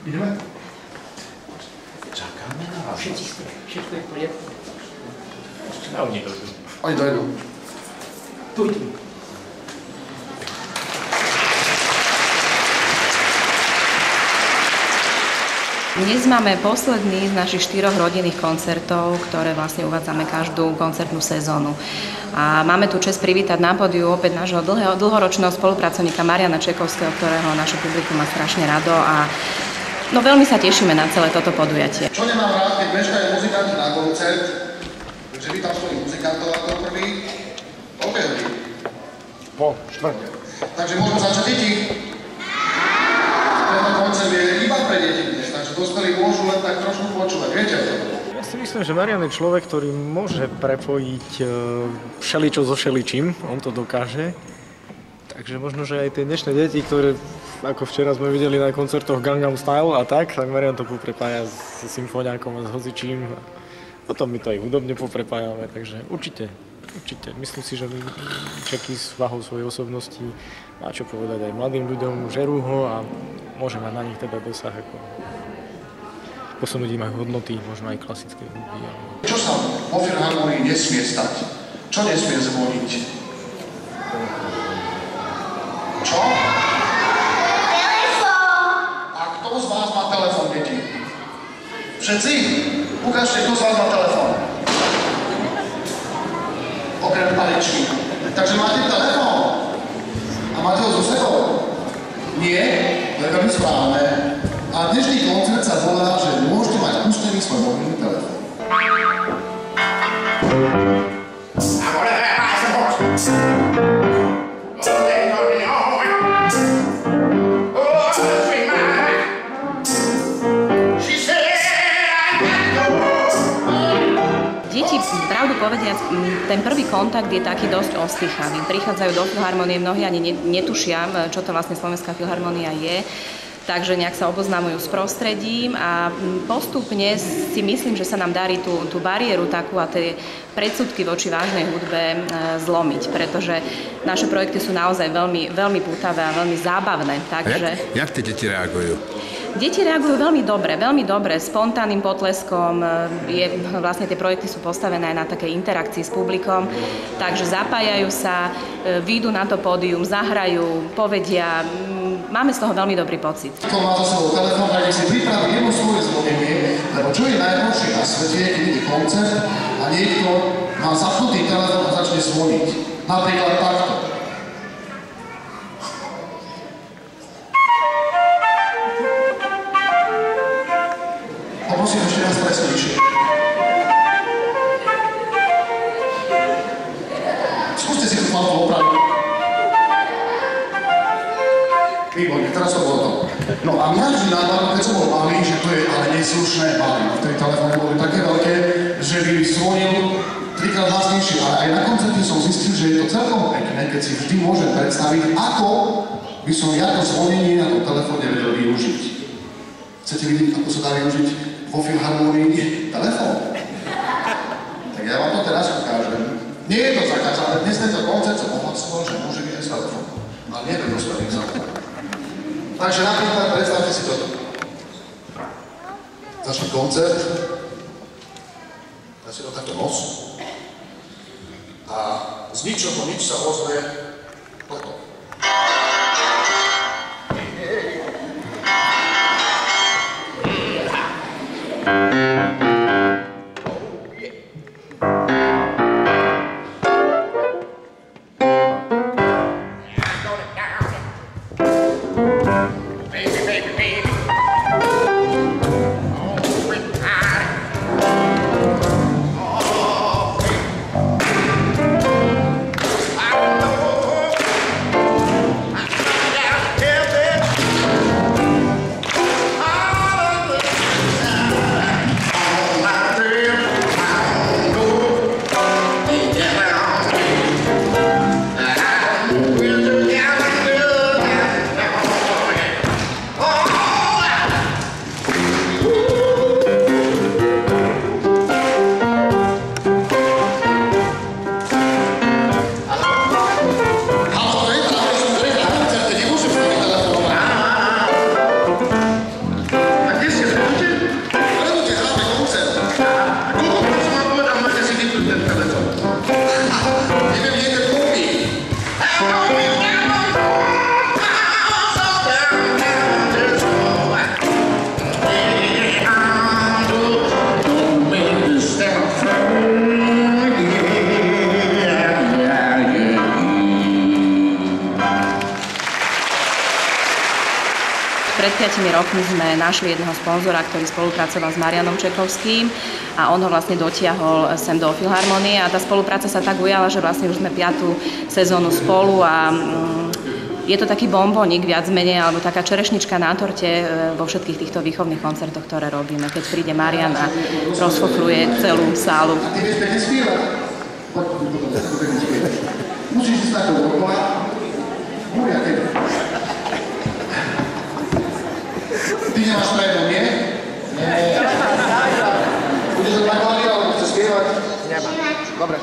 Ideme? Čakáme na vás. Všetko je v poriadku. Ešte na oni dojdu. Oni dojdu. Tu. Dnes máme posledný z našich 4 rodinných koncertov, ktoré vlastne uvádzame každú koncertnú sezónu. A máme tu čest privítať na pódiu opäť nášho dlhoročného spolupracovníka Mariana Čekovského, ktorého naše publikum má strašne rado a veľmi sa tešíme na celé toto podujatie. Čo nemám rád, keď meškajú muzikanti na koncert, takže vítam svojich muzikantov ako prvý. Opäť. Po štvrte. Takže môžeme začať deti. Tento koncert je iba pre deti dnes, takže dospelí môžu len tak trošku počúvať. Viete o tom? Ja si myslím, že Marian je človek, ktorý môže prepojiť všeličo so všeličím. On to dokáže. Takže možno, že aj tie dnešné deti, ktoré ako včera sme videli na koncertoch Gangnam Style a tak Marian to poprepája s symfoniákom a s hocičím. Potom my to aj hudobne poprepájame, takže určite. Myslím si, že Čeky s váhou svojej osobnosti má čo povedať aj mladým ľuďom, žerú ho a môže mať na nich teda dosah ako posunúť im aj hodnoty, možno aj klasické hudby. Čo sa vo Filharmonii nesmie stať? Čo nesmie zvoniť? Čo? Telefón! A kto z vás má telefón, deti? Všetci? Ukážte, kto z vás má telefón. Okrem paličky. Takže máte telefón? A máte ho so sebou? Nie? Veľmi správne. A dnešný koncert sa volá, že môžete mať pustený svoj mobilný telefón. Deti, pravdu povediac, ten prvý kontakt je taký dosť ostýchavý. Prichádzajú do Filharmonie, mnohí ani netušia, čo to vlastne Slovenská filharmónia je. Takže nejak sa oboznamujú s prostredím a postupne si myslím, že sa nám darí tú bariéru takú a tie predsudky voči vážnej hudbe zlomiť, pretože naše projekty sú naozaj veľmi, veľmi pútavé a veľmi zábavné. Takže... Jak tie deti reagujú? Deti reagujú veľmi dobre, spontánnym potleskom. Vlastne tie projekty sú postavené aj na takej interakcii s publikom, takže zapájajú sa, výjdu na to pódium, zahrajú, povedia. Máme z toho veľmi dobrý pocit. Kto má za sebou telefón, tak si pripraví jedno svoje zvonenie, lebo čo je najhoršie na svete, keď ide koncert a niekto má zapnutý telefón a začne zvoniť. Napríklad takto. Poprosím ešte raz presnejšie. Skúste si to malo opraviť. Výborne, teraz to bolo to. No a mňa vždy napadlo, keď som bol malý, že to je ale neslušné malý. Vtedy telefóny boli také veľké, že by zvonil trikrát hlasnejšie. Ale aj na koncerte som zistil, že je to celkom pekné, keď si vždy môžem predstaviť, ako by som ja to zvonenie na tom telefóne vedel využiť. Chcete vidieť, ako sa dá využiť vo Filharmonii telefón? Tak ja vám to teraz ukážem. Nie je to zakázané, dnes tento koncert som pomocnil, že môže byť aj s telefónom. Ale nie je to dospelým zákon. Takže napríklad predstavte si toto. Začne koncert. Dá si to takto nos. A z ničoho nič sa ozve toto. rokmi sme našli jedného sponzora, ktorý spolupracoval s Marianom Čekovským a on ho vlastne dotiahol sem do Filharmonie a tá spolupráca sa tak ujala, že vlastne už sme 5. sezónu spolu a je to taký bombónik viac menej, alebo taká čerešnička na torte vo všetkých týchto výchovných koncertoch, ktoré robíme. Keď príde Marian a rozfochruje celú sálu. A ty vieš pekne spievať? Musíš si stať do okola. Ty nemáš predu, nie? Nie. Budeš to tak hlavne, alebo chceš spievať? Nemám. Dobre.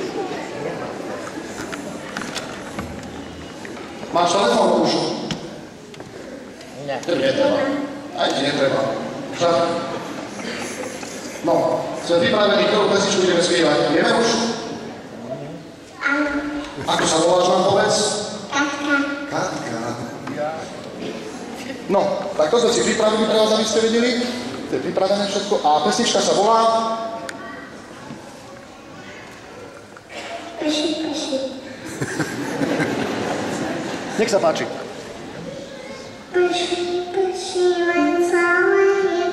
Máš telefón už? Nie. Netreba. Aj ti netreba. Však? No, sme pripravení, ktorú pesničku ideme spievať. Vieme už? Áno. Ako sa voláš, nám povedz? Katka. No, tak to sme si pripravili pre vás, aby ste vedeli. To je pripravené všetko. A pesnička sa volá? Prší. Nech sa páči. Prší, len celé je,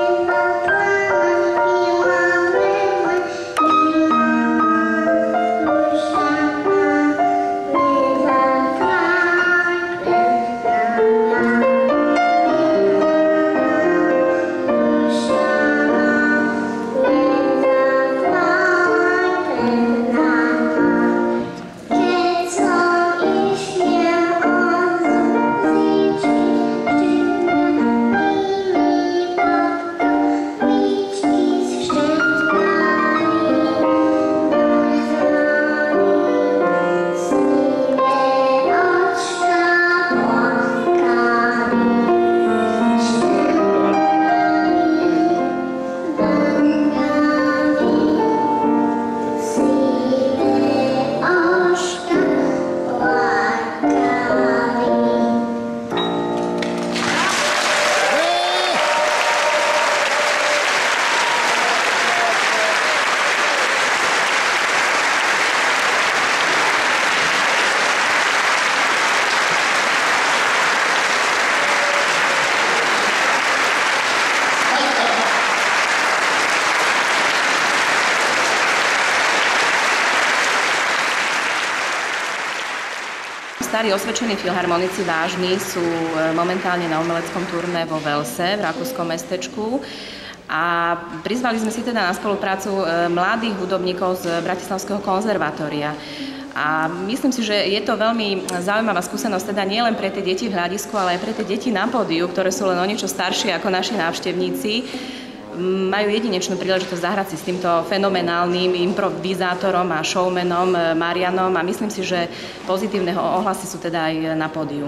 Starí osvedčení filharmonici vážni sú momentálne na umeleckom turné vo Velse, v rakúskom mestečku. A prizvali sme si teda na spoluprácu mladých hudobníkov z Bratislavského konzervatória. A myslím si, že je to veľmi zaujímavá skúsenosť, teda nie len pre tie deti v hľadisku, ale aj pre tie deti na pódiu, ktoré sú len o niečo staršie ako naši návštevníci. Majú jedinečnú príležitosť zahrať si s týmto fenomenálnym improvizátorom a showmanom Marianom a myslím si, že pozitívne ohlasy sú teda aj na pódiu.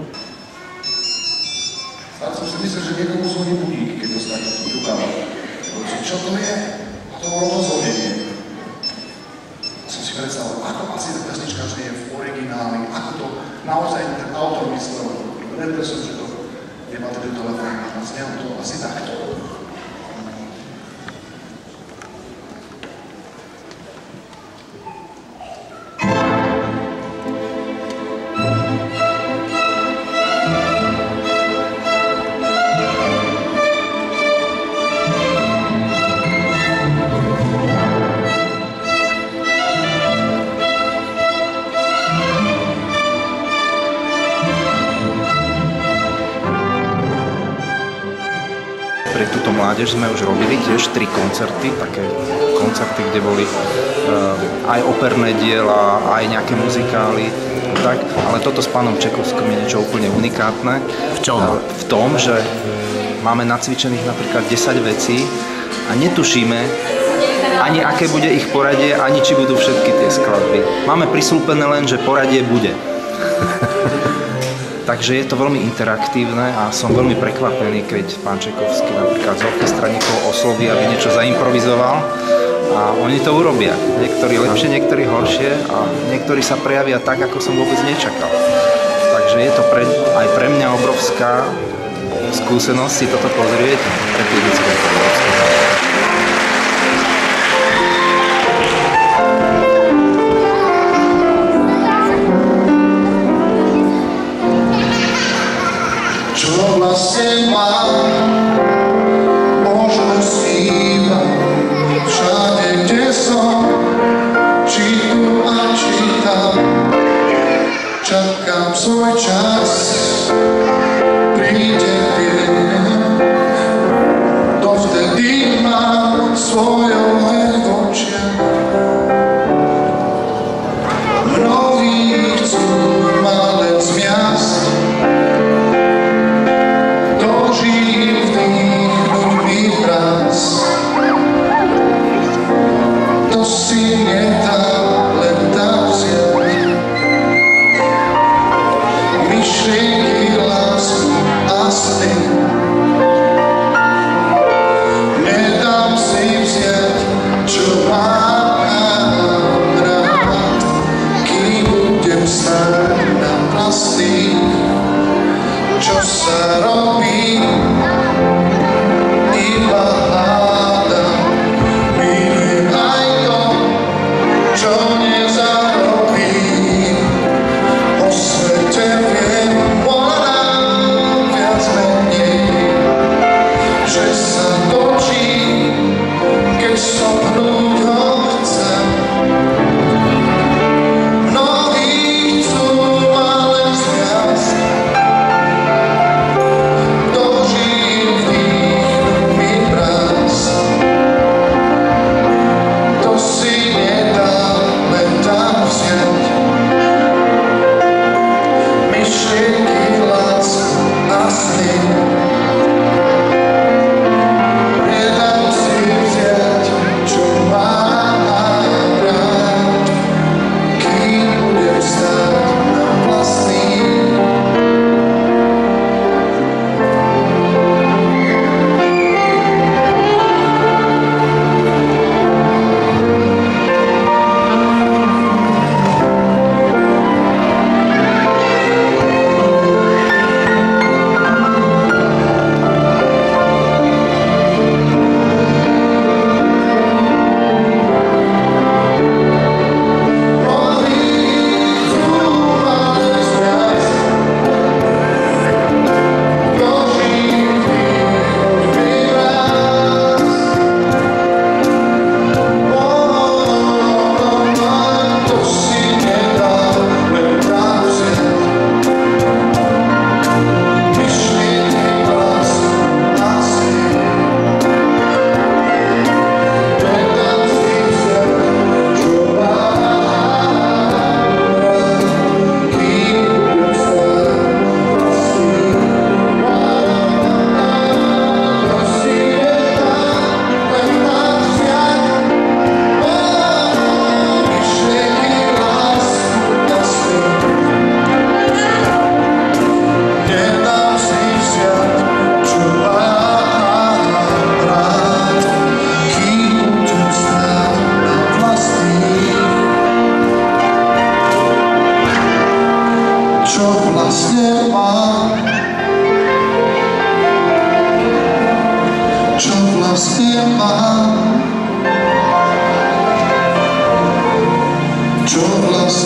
Stále som si myslel, že niekomu zvoní budík, keď dostane tú ťukáva. Čo to je? A to bolo to zvodenie. Som si predstavil, ako asi tá pesnička znie v origináli, ako to naozaj ten autor myslel. Nevedel som, že to nemá tedy telefón a znel to asi takto. Pre túto mládež sme už robili tiež 3 koncerty, také koncerty, kde boli aj operné diela, aj nejaké muzikály, tak, ale toto s pánom Čekovským je niečo úplne unikátne. V čom? V tom, že máme nacvičených napríklad 10 vecí a netušíme ani aké bude ich poradie, ani či budú všetky tie skladby. Máme prislúpené len, že poradie bude. Takže je to veľmi interaktívne a som veľmi prekvapený, keď pán Čekovský napríklad z orchestra niekoho osloví, aby niečo zaimprovizoval a oni to urobia. Niektorí lepšie, niektorí horšie a niektorí sa prejavia tak, ako som vôbec nečakal. Takže je to aj pre mňa obrovská skúsenosť si toto pozrieť. Pre tých ľudí je to obrovská. Čo vlastne má že sa točí, keď stopnúť ho chcem. Mnohí chcú ma len zviazť, dožím vdýchnuť mi mraz. To si nedá len tam vziať. Myšlienky, lásku a sny nedám si vziať, čo mám rád, kým budem stáť na vlastných. Čo vlastne mám? Čo vlastne mám? Čo vlastne